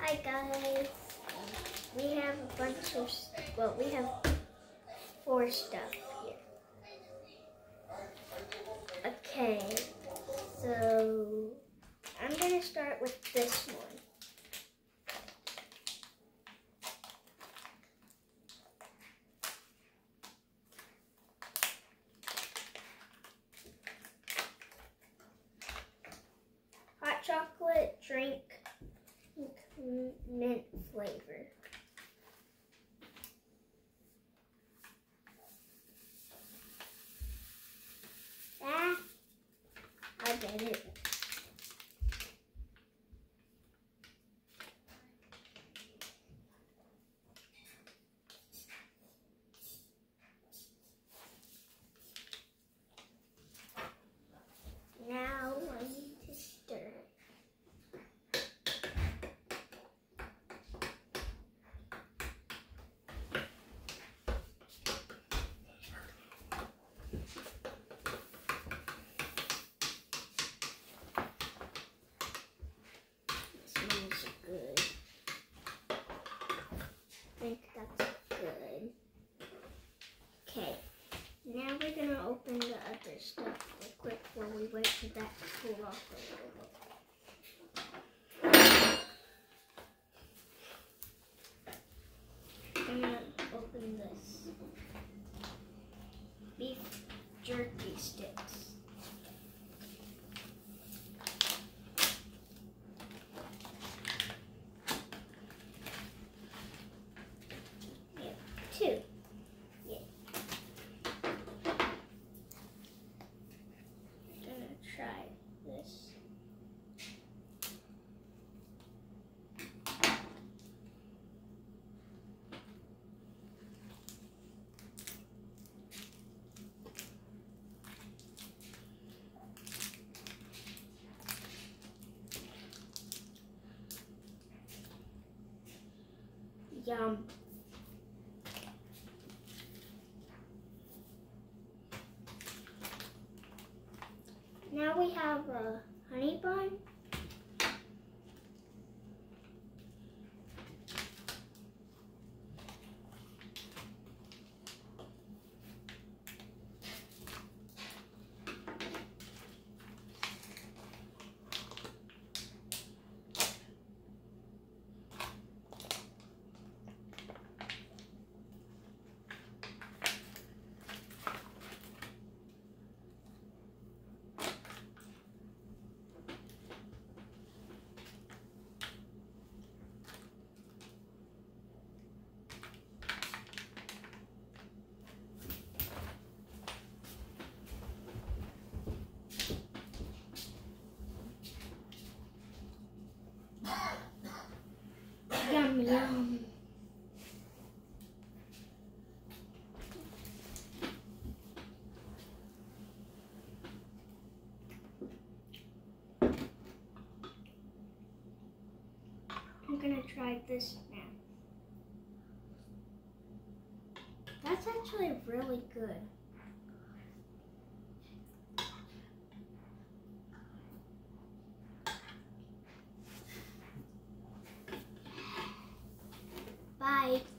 Hi guys, we have a bunch of, well, we have 4 stuff here. Okay, so I'm gonna start with this one. Hot chocolate drink, mint flavor. Ah, I did it. Now I need to stir. Smells good. I think that's good. Okay, now we're gonna open the other stuff real quick while we wait for that to cool off a little bit. I'm gonna open this. Beef jerky sticks. Two. Yeah. I'm gonna try this. Yum. Now we have a honey bun. Yum, yum. I'm gonna try this now. That's actually really good. Bye.